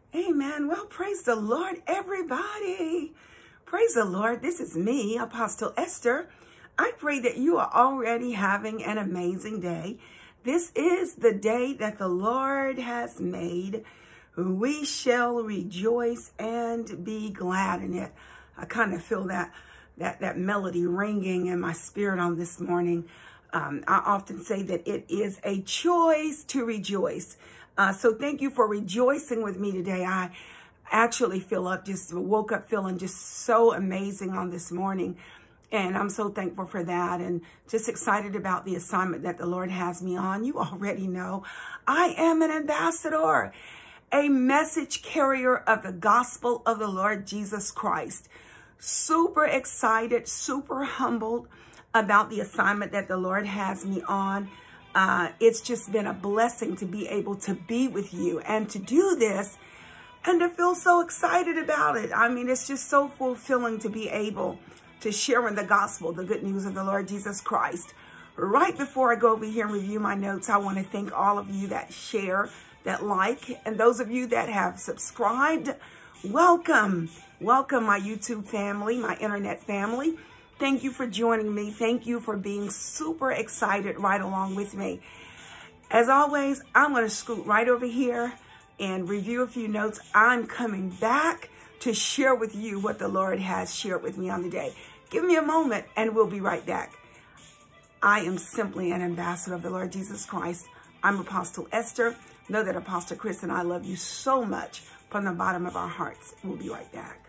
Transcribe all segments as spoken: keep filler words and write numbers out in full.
Amen. Well, praise the Lord, everybody. Praise the Lord. This is me, Apostle Esther. I pray that you are already having an amazing day. This is the day that the Lord has made. We shall rejoice and be glad in it. I kind of feel that that that melody ringing in my spirit on this morning. Um, I often say that it is a choice to rejoice. Uh, so thank you for rejoicing with me today. I actually feel up, just woke up feeling just so amazing on this morning. And I'm so thankful for that and just excited about the assignment that the Lord has me on. You already know I am an ambassador, a message carrier of the gospel of the Lord Jesus Christ. Super excited, super humbled about the assignment that the Lord has me on. Uh, it's just been a blessing to be able to be with you and to do this and to feel so excited about it. I mean, it's just so fulfilling to be able to share in the gospel, the good news of the Lord Jesus Christ. Right before I go over here and review my notes, I want to thank all of you that share, that like, and those of you that have subscribed. Welcome. Welcome, my YouTube family, my internet family. Thank you for joining me. Thank you for being super excited right along with me. As always, I'm going to scoot right over here and review a few notes. I'm coming back to share with you what the Lord has shared with me on the day. Give me a moment and we'll be right back. I am simply an ambassador of the Lord Jesus Christ. I'm Apostle Esther. Know that Apostle Chris and I love you so much from the bottom of our hearts. We'll be right back.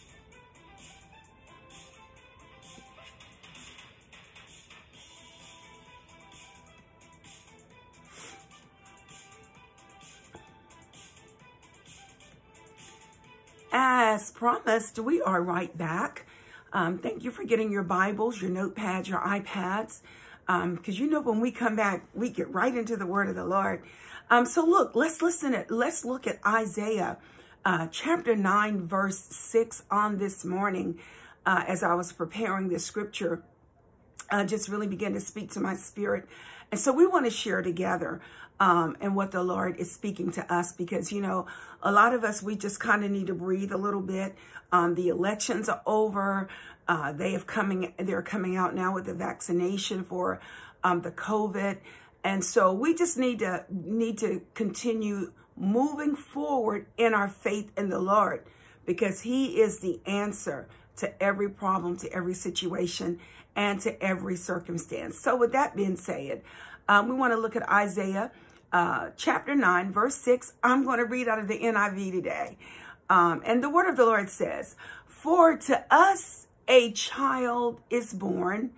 As promised, we are right back. Um, thank you for getting your Bibles, your notepads, your iPads, because um, you know when we come back, we get right into the Word of the Lord. Um, so look, let's listen at let's look at Isaiah uh, chapter nine, verse six on this morning. Uh, as I was preparing this scripture, uh, just really began to speak to my spirit, and so we want to share together. Um, and what the Lord is speaking to us, because, you know, a lot of us, we just kind of need to breathe a little bit. Um, the elections are over. Uh, they have coming, they're coming out now with the vaccination for um, the COVID. And so we just need to need to continue moving forward in our faith in the Lord, because he is the answer to every problem, to every situation, and to every circumstance. So with that being said, um, we want to look at Isaiah Uh, chapter nine, verse six. I'm going to read out of the N I V today. Um, and the word of the Lord says, "For to us a child is born,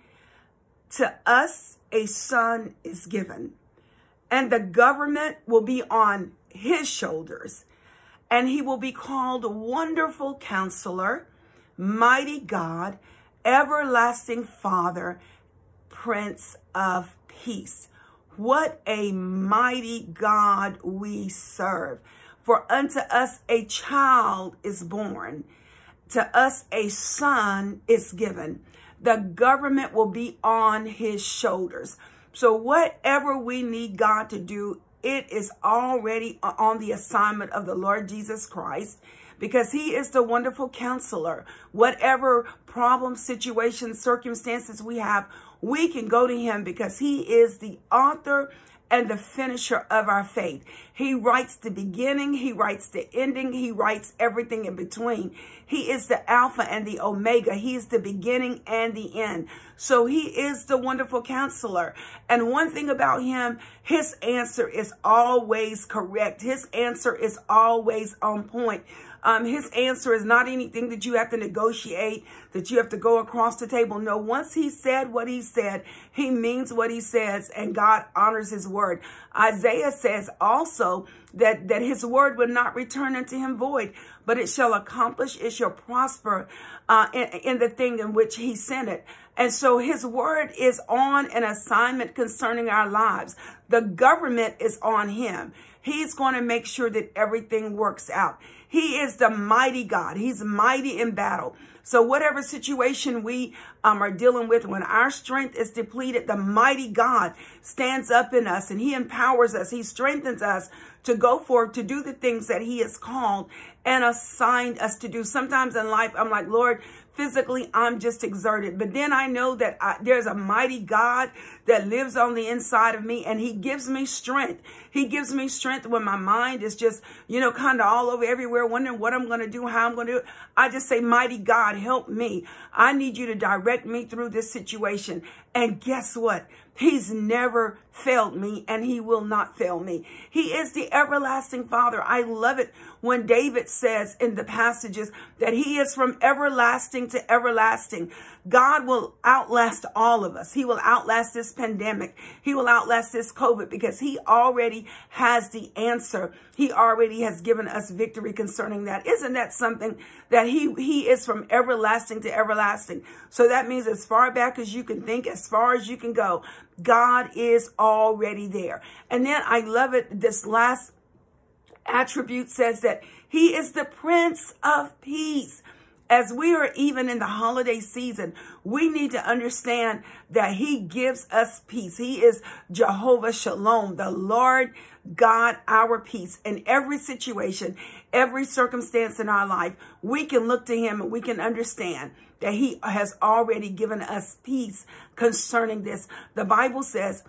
to us a son is given, and the government will be on his shoulders, and he will be called Wonderful Counselor, Mighty God, Everlasting Father, Prince of Peace." What a mighty God we serve. For unto us a child is born, to us a son is given. The government will be on his shoulders. So whatever we need God to do, it is already on the assignment of the Lord Jesus Christ, because he is the wonderful counselor. Whatever problem, situation, circumstances we have, we can go to him, because he is the author and the finisher of our faith. He writes the beginning, he writes the ending, he writes everything in between. He is the Alpha and the Omega. He is the beginning and the end. So he is the wonderful counselor. And one thing about him, his answer is always correct. His answer is always on point. Um, his answer is not anything that you have to negotiate, that you have to go across the table. No, once he said what he said, he means what he says, and God honors his word. Isaiah says also that, that his word will not return unto him void, but it shall accomplish, it shall prosper uh, in, in the thing in which he sent it. And so his word is on an assignment concerning our lives. The government is on him. He's going to make sure that everything works out. He is the mighty God. He's mighty in battle. So whatever situation we um, are dealing with, when our strength is depleted, the mighty God stands up in us and he empowers us. He strengthens us to go forth, to do the things that he has called and assigned us to do. Sometimes in life, I'm like, Lord, physically, I'm just exerted. But then I know that I, there's a mighty God that lives on the inside of me, and he gives me strength. He gives me strength when my mind is just, you know, kind of all over everywhere, wondering what I'm going to do, how I'm going to do it. I just say, mighty God, help me. I need you to direct me through this situation. And guess what? He's never failed me, and he will not fail me. He is the everlasting Father. I love it when David says in the passages that he is from everlasting to everlasting. God will outlast all of us. He will outlast this pandemic. He will outlast this COVID, because he already has the answer. He already has given us victory concerning that. Isn't that something that he, he is from everlasting to everlasting? So that means as far back as you can think, as far as you can go, God is already there. And then I love it. This last attribute says that he is the Prince of Peace. As we are even in the holiday season, we need to understand that he gives us peace. He is Jehovah Shalom, the Lord God, our peace. In every situation, every circumstance in our life, we can look to him and we can understand that he has already given us peace concerning this. The Bible says,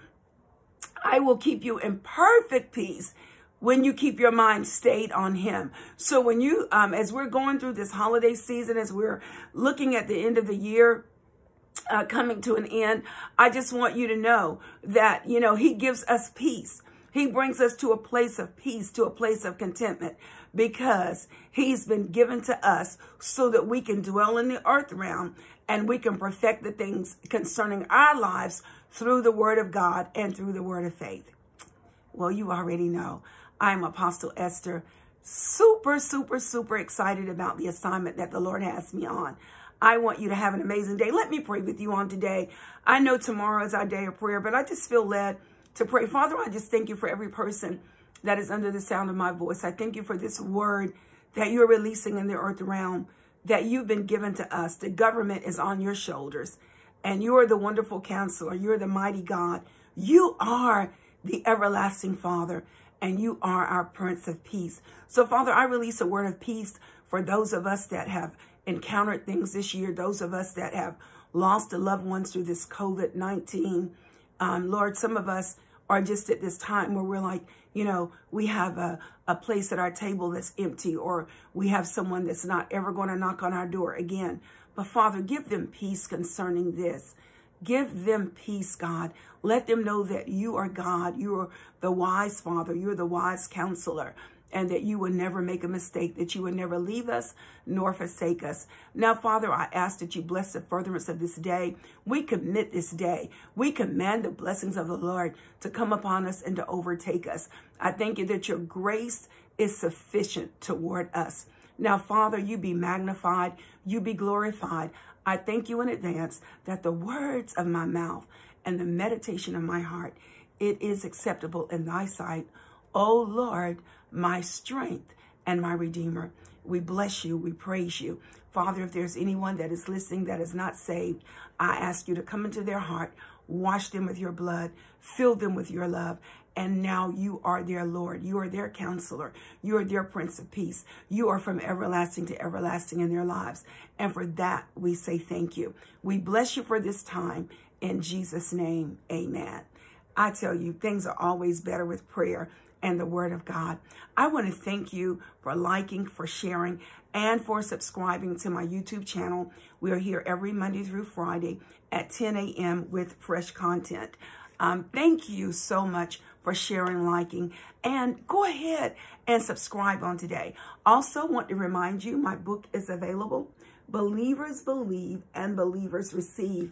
I will keep you in perfect peace when you keep your mind stayed on him. So when you, um, as we're going through this holiday season, as we're looking at the end of the year, uh, coming to an end, I just want you to know that, you know, he gives us peace. He brings us to a place of peace, to a place of contentment, because he's been given to us so that we can dwell in the earth realm and we can perfect the things concerning our lives through the word of God and through the word of faith. Well, you already know. I'm Apostle Esther, super, super, super excited about the assignment that the Lord has me on. I want you to have an amazing day. Let me pray with you on today. I know tomorrow is our day of prayer, but I just feel led to pray. Father, I just thank you for every person that is under the sound of my voice. I thank you for this word that you're releasing in the earth realm, that you've been given to us. The government is on your shoulders, and you are the wonderful counselor. You're the mighty God. You are the everlasting Father, and you are our Prince of Peace. So, Father, I release a word of peace for those of us that have encountered things this year, those of us that have lost a loved ones through this COVID nineteen. Um, Lord, some of us are just at this time where we're like, you know, we have a, a place at our table that's empty, or we have someone that's not ever going to knock on our door again. But, Father, give them peace concerning this. Give them peace, God. Let them know that you are God. You are the wise Father. You're the wise counselor, and that you will never make a mistake, that you will never leave us nor forsake us. Now, Father, I ask that you bless the furtherance of this day. We commit this day. We command the blessings of the Lord to come upon us and to overtake us. I thank you that your grace is sufficient toward us. Now, Father, you be magnified. You be glorified. I thank you in advance that the words of my mouth and the meditation of my heart, it is acceptable in thy sight, O Lord, my strength and my Redeemer. We bless you. We praise you. Father, if there's anyone that is listening that is not saved, I ask you to come into their heart, wash them with your blood, fill them with your love. And now you are their Lord. You are their counselor. You are their Prince of Peace. You are from everlasting to everlasting in their lives. And for that, we say thank you. We bless you for this time. In Jesus' name, amen. I tell you, things are always better with prayer and the word of God. I want to thank you for liking, for sharing, and for subscribing to my YouTube channel. We are here every Monday through Friday at ten a m with fresh content. Um, thank you so much for sharing, liking, and go ahead and subscribe on today. Also want to remind you, my book is available. Believers Believe and Believers Receive.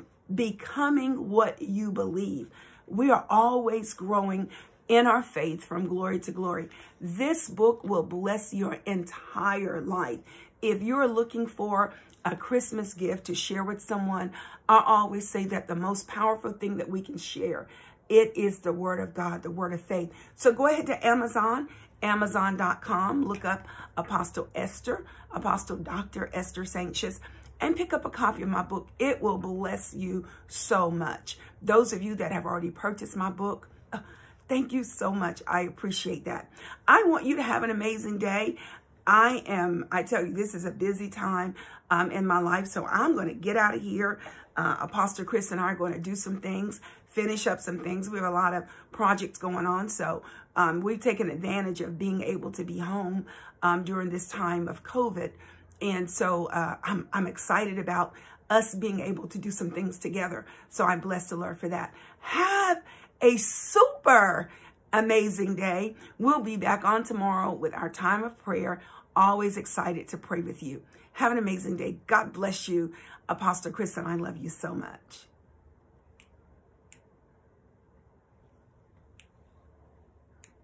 Becoming what you believe. We are always growing in our faith from glory to glory. This book will bless your entire life. If you're looking for a Christmas gift to share with someone, I always say that the most powerful thing that we can share, it is the word of God, the word of faith. So go ahead to Amazon, amazon dot com, look up Apostle Esther, Apostle Doctor Esther Sanchez, and pick up a copy of my book. It will bless you so much. Those of you that have already purchased my book, thank you so much. I appreciate that. I want you to have an amazing day. I am, I tell you, this is a busy time um, in my life, so I'm going to get out of here. Uh, Apostle Chris and I are going to do some things, finish up some things. We have a lot of projects going on, so um, we've taken advantage of being able to be home um, during this time of COVID. And so uh, I'm, I'm excited about us being able to do some things together. So I bless the Lord for that. Have a super amazing day. We'll be back on tomorrow with our time of prayer. Always excited to pray with you. Have an amazing day. God bless you. Apostle Chris and I love you so much.